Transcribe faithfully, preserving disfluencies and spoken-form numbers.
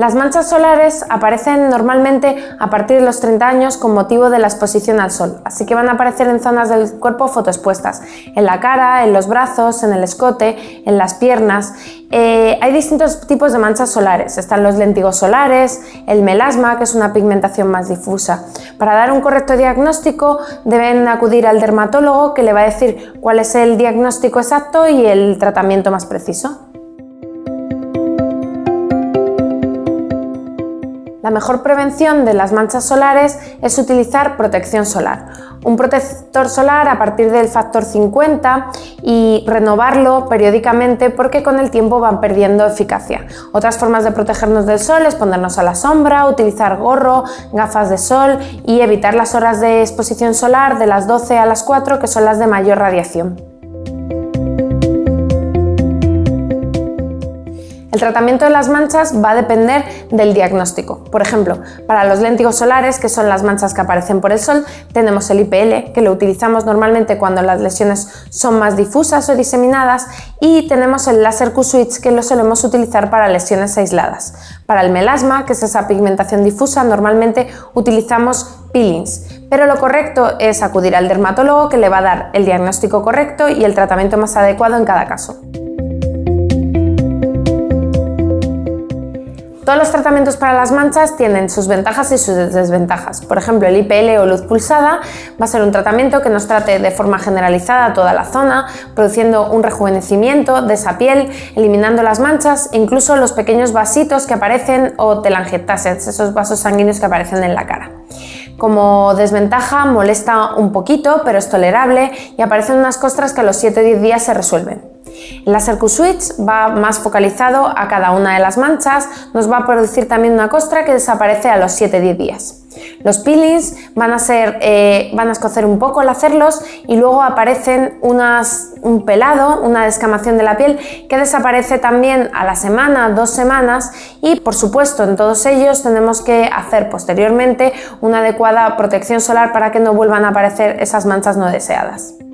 Las manchas solares aparecen normalmente a partir de los treinta años con motivo de la exposición al sol, así que van a aparecer en zonas del cuerpo fotoexpuestas, en la cara, en los brazos, en el escote, en las piernas. Eh, hay distintos tipos de manchas solares, están los léntigos solares, el melasma, que es una pigmentación más difusa. Para dar un correcto diagnóstico deben acudir al dermatólogo, que le va a decir cuál es el diagnóstico exacto y el tratamiento más preciso. La mejor prevención de las manchas solares es utilizar protección solar. Un protector solar a partir del factor cincuenta y renovarlo periódicamente porque con el tiempo van perdiendo eficacia. Otras formas de protegernos del sol es ponernos a la sombra, utilizar gorro, gafas de sol y evitar las horas de exposición solar de las doce a las cuatro, que son las de mayor radiación. El tratamiento de las manchas va a depender del diagnóstico. Por ejemplo, para los léntigos solares, que son las manchas que aparecen por el sol, tenemos el I P L, que lo utilizamos normalmente cuando las lesiones son más difusas o diseminadas, y tenemos el láser Q-Switch, que lo solemos utilizar para lesiones aisladas. Para el melasma, que es esa pigmentación difusa, normalmente utilizamos peelings, pero lo correcto es acudir al dermatólogo, que le va a dar el diagnóstico correcto y el tratamiento más adecuado en cada caso. Todos los tratamientos para las manchas tienen sus ventajas y sus desventajas. Por ejemplo, el I P L o luz pulsada va a ser un tratamiento que nos trate de forma generalizada toda la zona, produciendo un rejuvenecimiento de esa piel, eliminando las manchas e incluso los pequeños vasitos que aparecen o telangiectasias, esos vasos sanguíneos que aparecen en la cara. Como desventaja, molesta un poquito, pero es tolerable y aparecen unas costras que a los siete a diez días se resuelven. El láser Q-Switch va más focalizado a cada una de las manchas, nos va a producir también una costra que desaparece a los siete a diez días. Los peelings van a, ser, eh, van a escocer un poco al hacerlos y luego aparecen unas, un pelado, una descamación de la piel que desaparece también a la semana, dos semanas, y por supuesto en todos ellos tenemos que hacer posteriormente una adecuada protección solar para que no vuelvan a aparecer esas manchas no deseadas.